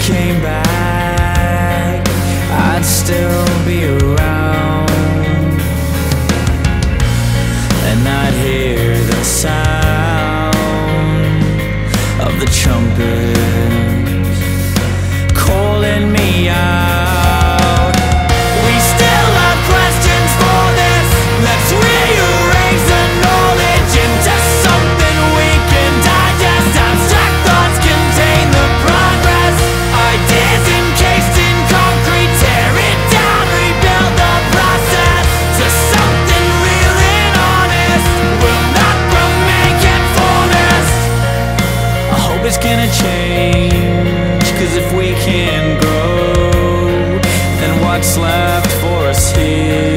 came back, I'd still be around, and I'd hear the sound of the trumpets calling me out. We still have questions for this. Let's rearrange the knowledge into something we can digest. Abstract thoughts contain the progress. Ideas encased in concrete. Tear it down, rebuild the process to something real and honest. Will not remain conformist. I hope it's gonna change, 'cause if we can grow, then what's left for us here?